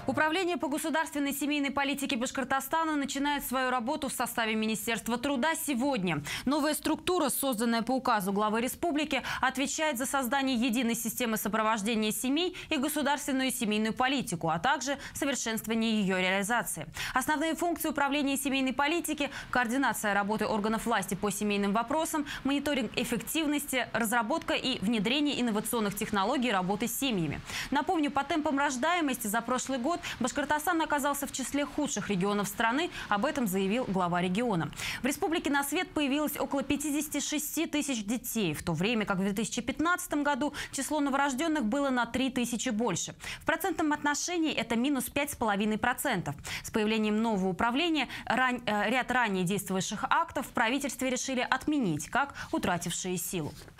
Управление по государственной семейной политике Башкортостана начинает свою работу в составе Министерства труда сегодня. Новая структура, созданная по указу главы республики, отвечает за создание единой системы сопровождения семей и государственную семейную политику, а также совершенствование ее реализации. Основные функции управления семейной политики – координация работы органов власти по семейным вопросам, мониторинг эффективности, разработка и внедрение инновационных технологий работы с семьями. Напомню, по темпам рождаемости за прошлый год Башкортостан оказался в числе худших регионов страны. Об этом заявил глава региона. В республике на свет появилось около 56 тысяч детей, в то время как в 2015 году число новорожденных было на 3 тысячи больше. В процентном отношении это минус 5,5%. С появлением нового управления ряд ранее действовавших актов в правительстве решили отменить, как утратившие силу.